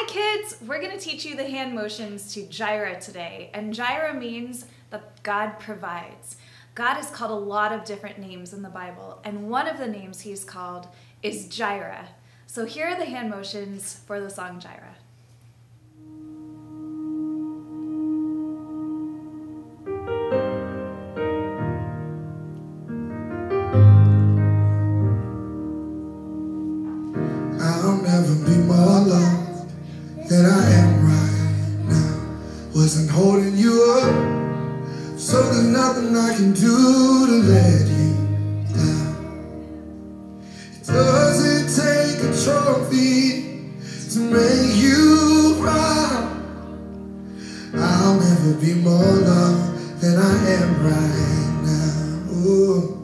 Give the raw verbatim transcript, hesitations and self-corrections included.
kids, we're going to teach you the hand motions to Jireh today. And Jireh means that God provides. God is called a lot of different names in the Bible, and one of the names he's called is Jireh. So here are the hand motions for the song Jireh. I'll never be more loved than I am right now. Wasn't holding you up, so there's nothing I can do to let you down. It doesn't take a trophy to make you proud. I'll never be more loved than I am right now. Ooh.